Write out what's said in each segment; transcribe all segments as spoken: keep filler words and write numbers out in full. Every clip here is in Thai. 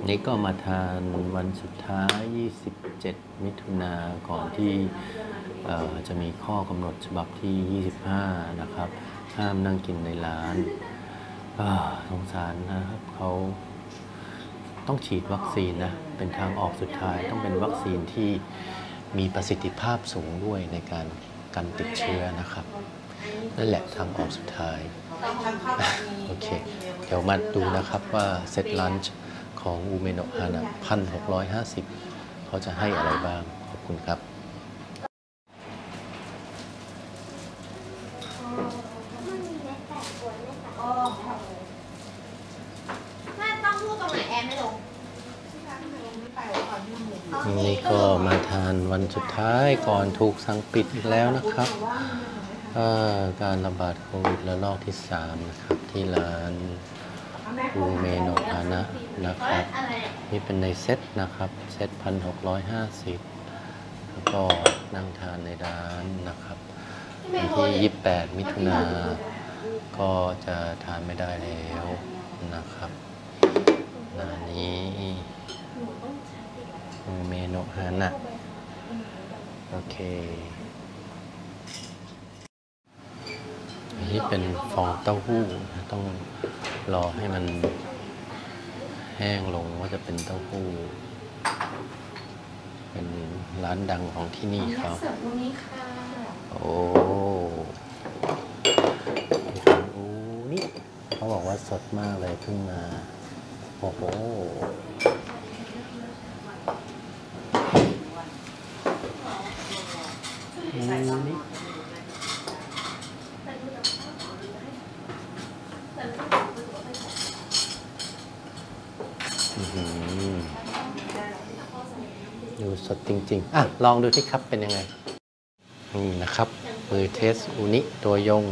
นี่ก็มาทานวันสุดท้ายยี่สิบเจ็ดมิถุนาก่อนที่จะมีข้อกำหนดฉบับที่ยี่สิบห้านะครับห้ามนั่งกินในร้านสงสารนะครับเขาต้องฉีดวัคซีนนะเป็นทางออกสุดท้ายต้องเป็นวัคซีนที่มีประสิทธิภาพสูงด้วยในการกันติดเชื้อนะครับนั่นแหละทางออกสุดท้ายโอเคเดี๋ยวมาดูนะครับว่าเซตลันช์ของอูเมโนะฮานะพันหกร้อยห้าสิบเขาจะให้อะไรบ้างขอบคุณครับนี่ก็มาทานวันสุดท้ายก่อนถูกสั่งปิดอีกแล้วนะครับการระบาดโควิดระลอกที่สามนะครับที่ร้านอูเมโนะฮานะนะครับนี่เป็นในเซตนะครับเซตพันหกร้อยห้าสิบแล้วก็นั่งทานในร้านนะครับวันที่ยี่สิบแปดมิถุนาก็จะทานไม่ได้แล้วนะครับร้านนี้อูเมโนะฮานะโอเคอันนี้เป็นฟองเต้าหู้ต้องรอให้มันแห้งลงว่าจะเป็นเต้าหู้เป็นร้านดังของที่นี่ครับโอ้โหนี่เขาบอกว่าสดมากเลยเพิ่งมาโอ้โหนี่ดูสดจริงๆอ่ะลองดูที่ครับเป็นยังไงนี่นะครับมือเทสอูนิตัวยง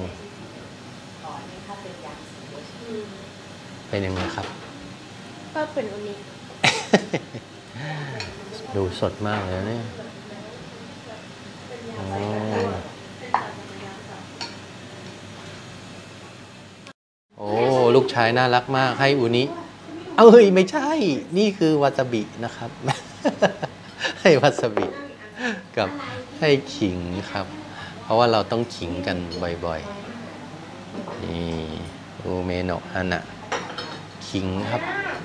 เป็นยังไงครับก็เป็นอูนิดูสดมากเลยเนี่ยโอ้ลูกชายน่ารักมากให้อูนิเอ้ยไม่ใช่นี่คือวาซาบินะครับให้วาซาบิกับให้ขิงครับเพราะว่าเราต้องขิงกันบ่อยๆนี่อูเมโนะฮานะขิงครับ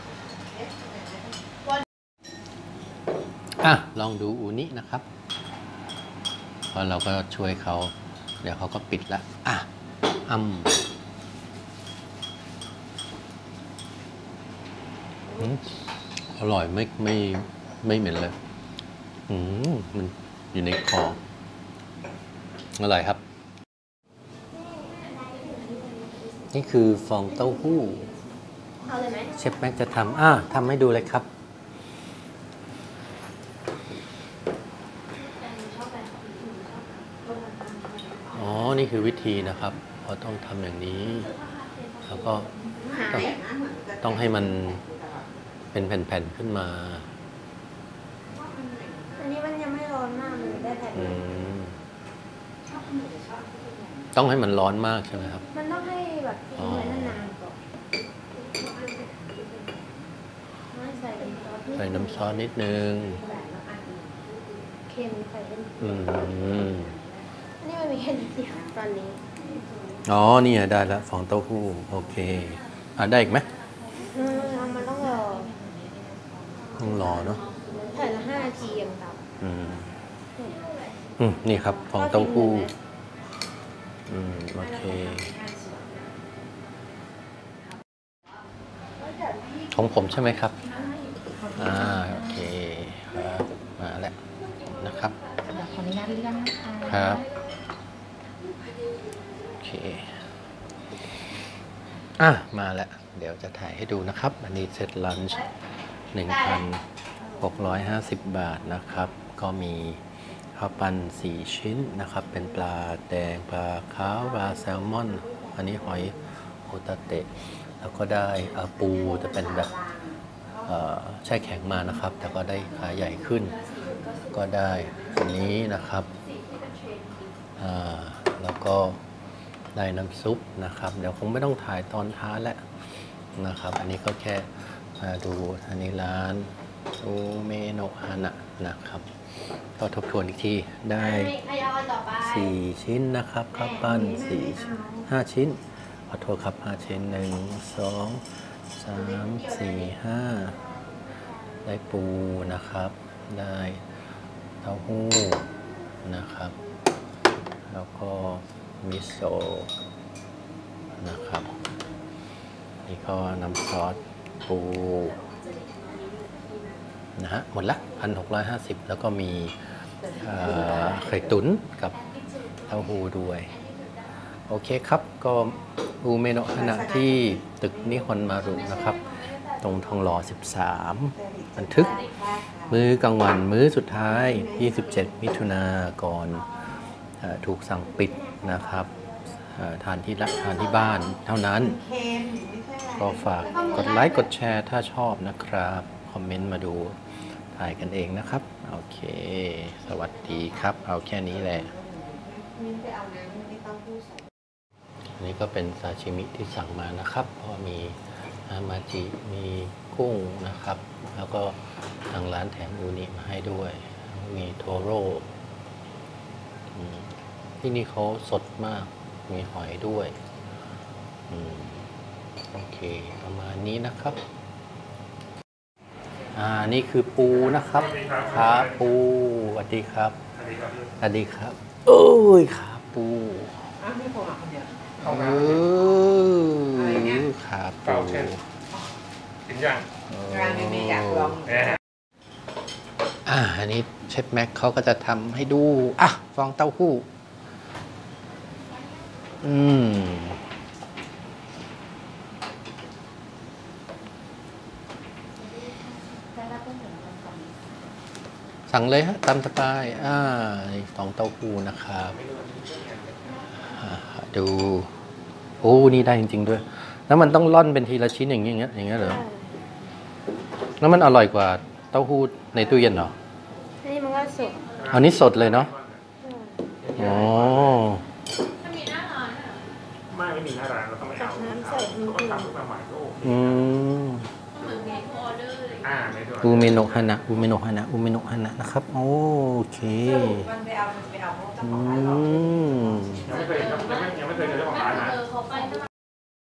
อ่ะลองดูอูนินะครับเพราะเราก็ช่วยเขาเดี๋ยวเขาก็ปิดละอ่ะอ้ำอร่อยไม่ไม่ไม่เหม็นเลยอืมมันอยู่ในคออร่อยครับนี่คือฟองเต้าหู้เอาเลยไหมเชฟแม็กจะทำอ่ะทำให้ดูเลยครับอ๋อนี่คือวิธีนะครับเราต้องทำอย่างนี้แล้วก็ต้องต้องให้มันเป็นแผ่นๆขึ้นมาอันนี้มันยังไม่ร้อนมากเลยได้แผ่นต้องให้มันร้อนมากใช่ไหมครับมันต้องให้แบบทิ้งไว้นานๆก่อนใส่น้ำซอสนิดนึงเค็มใส่เป็นอืมอันนี้มันมีแค่นิดเดียวตอนนี้อ๋อนี่ได้แล้วฟองเต้าหู้โอเคอ่ะได้อีกไหมอืมมันต้องรอต้องรอเนาะแผ่นละห้านาทีอย่างต่ำอืมอืมนี่ครับฟองเต้าหู้อืมโอเคของผมใช่ไหมครับอ่าโอเคครับมาแล้วนะครับเดี๋ยวขออนุญาตเลื่อนนะคะครับโอเคอ่ะมาแล้วเดี๋ยวจะถ่ายให้ดูนะครับอันนี้เซตลันช์ หนึ่งพันหกร้อยห้าสิบ บาทนะครับก็มีข้าวปั้นสี่ชิ้นนะครับเป็นปลาแดงปลาขาวปลาแซลมอนอันนี้หอยโฮตาเตะแล้วก็ได้ปูจะเป็นแบบแช่แข็งมานะครับแต่ก็ได้ขาใหญ่ขึ้นก็ได้อันนี้นะครับแล้วก็ได้น้ำซุปนะครับเดี๋ยวคงไม่ต้องถ่ายตอนท้ายแล้วนะครับอันนี้ก็แค่มาดูอันนี้ร้านอูเมโนะฮานะนะครับก็ทบทวนอีกทีได้ไอเอาอันต่อไปสี่ชิ้นนะครับข้าวปั้นสี่ห้าชิ้นขอโทษครับห้าชิ้นหนึ่งสองสามสี่ห้าได้ปูนะครับได้เต้าหู้นะครับแล้วก็มิโซะนะครับนี่ก็น้ำซอสปูนะฮะหมดละพันหกร้อยห้าสิบแล้วก็มีไข่ตุ๋นกับเต้าหู้ด้วยโอเคครับก็อูเมโนะฮานะที่ตึกนิฮอนมารุนะครับ ตรงทองหล่อสิบสามบันทึกมื้อกลางวันมื้อสุดท้ายยี่สิบเจ็ดมิถุนาก่อนถูกสั่งปิดนะครับทานที่ละทานที่บ้านเท่านั้นก็ฝากกดไลค์กดแชร์ถ้าชอบนะครับคอมเมนต์มาดูถ่ายกันเองนะครับโอเคสวัสดีครับเอาแค่นี้แหละอันนี้ก็เป็นซาชิมิที่สั่งมานะครับเพราะมีอามาจิมีกุ้งนะครับแล้วก็ทางร้านแถมอูนิมาให้ด้วยมีโทโร่ที่นี่เขาสดมากมีหอยด้วยโอเคประมาณนี้นะครับอ่านี่คือปูนะครับขาปูสวัสดีครับสวัสดีครับโอ้ยขาปูอ้าวไม่พอคนเดียวเออขาปูถึงยังงานไม่มีอยากลองอ่าอันนี้เชฟแม็กเขาก็จะทำให้ดูอ่ะฟองเต้าหู้อืมสั่งเลยฮะตามสบายอ่าฟองเต้าหู้นะครับดูโอ้นี่ได้จริงๆด้วยแล้วมันต้องร่อนเป็นทีละชิ้นอย่างเงี้ยอย่างเงี้ยเหรอแล้วมันอร่อยกว่าเต้าหู้ในตู้เย็นเหรอนี่มันก็สดอันนี้สดเลยเนาะอ๋อไม่มีหน้าร้านไม่ไม่มีหน้าร้านเราต้องไปเอาเขาก็ทำขึ้นมาใหม่ก็โอเคอืมเหมือนเมนูออเดอร์เลยอ่าเมนูอูเมโนะฮานะอูเมโนะฮานะอูเมโนะฮานะนะครับโอเคมันไปเอามันไปเอาเขาจะขอร้านหรอกยังไม่เคยยังไม่ยังไม่เคยเจอเจ้าของร้านนะ